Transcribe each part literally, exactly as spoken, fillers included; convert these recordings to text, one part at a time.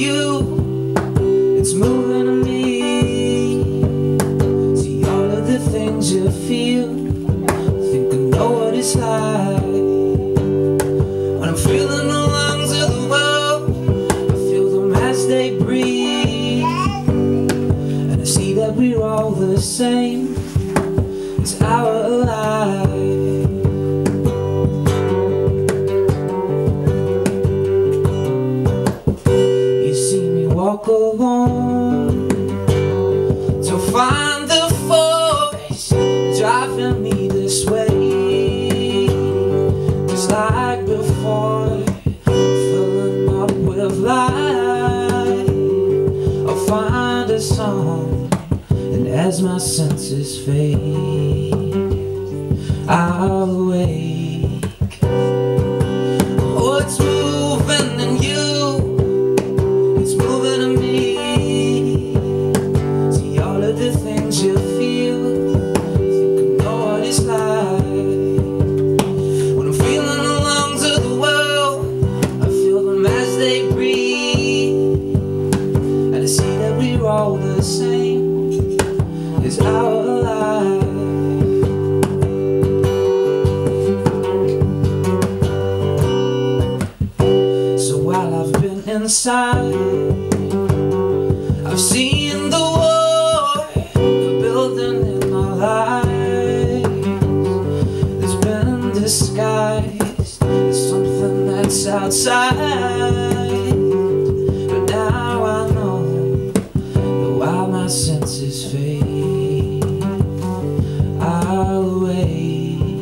you, it's moving to me. See all of the things you feel, think I know what it's like. When I'm feeling the lungs of the world, I feel them as they breathe, and I see that we're all the same. It's our life. You see me walk alone to find the force driving me this way. Just like before, filling up with light, I'll find a song, and as my senses fade, I'll awake. Oh, it's moving in you, it's moving in me. See all of the things you feel, think I know what it's like. When I'm feeling the lungs of the world, I feel them as they breathe, and I see that we're all the same. It's our life. So while I've been inside, I've seen the war building in my life. It's been disguised as something that's outside, but now I know that while my senses fade, I'll wait.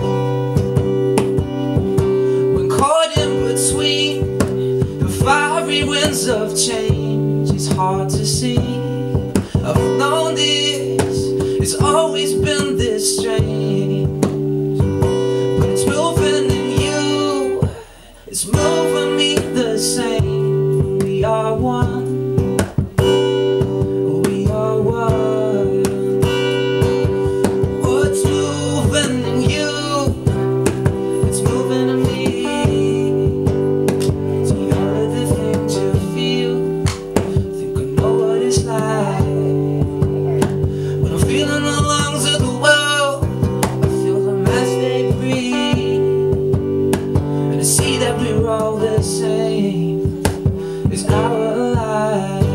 When caught in between the fiery winds of change, it's hard to see. I've known this, it's always been this strange, but it's moving in you, it's moving me the same. We are one, we are one. Oh, it's moving in you, it's moving in me. See all of the things you feel, think I know what it's like. When I'm feeling the lungs of the world, I feel them as they breathe, and I see that we're all the same. It's our life.